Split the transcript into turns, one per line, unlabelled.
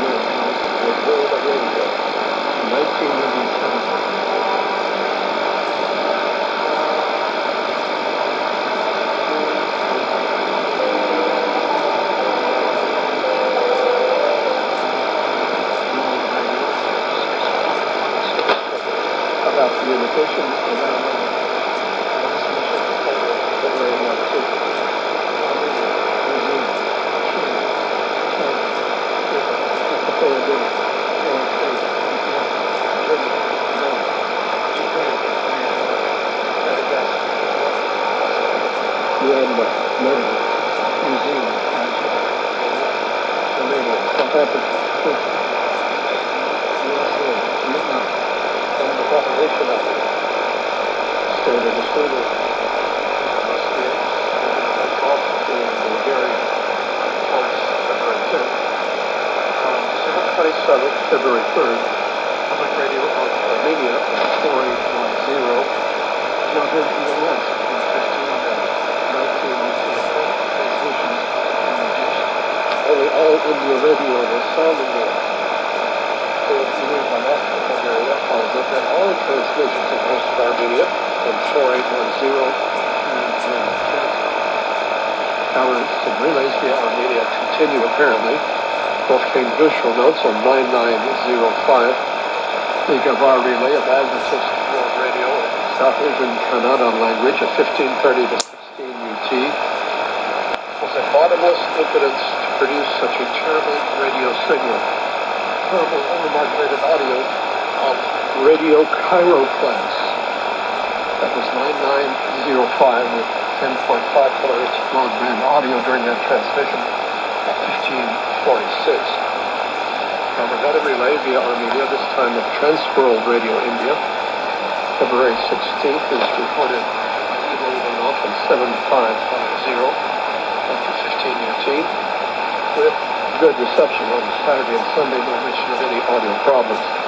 February 3rd, Public Radio of Armenia, 4810, Jordan ELS, 15 and 19 transmissions reduced. Only all India radio was sounding there. So if you leave my national area, I'll look at all transmissions in most of Armenia from 4810 and our some relays via Armenia continue apparently. Both came visual notes on 9905. The Gavar relay of Adventist World Radio, South Asian Kannada language at 1530 to 16 UT. Was a bottomless impedance to produce such a terrible radio signal. Terrible overmodulated audio of Radio Cairo class. That was 9905 with 10.5 kilohertz broadband audio during that transmission at 1546. Propaganda relay via Armenia, this time of Transworld Radio India. February 16th is reported leaving off at 7550 up to 15 UT with good reception on Saturday and Sunday, no mention of any audio problems.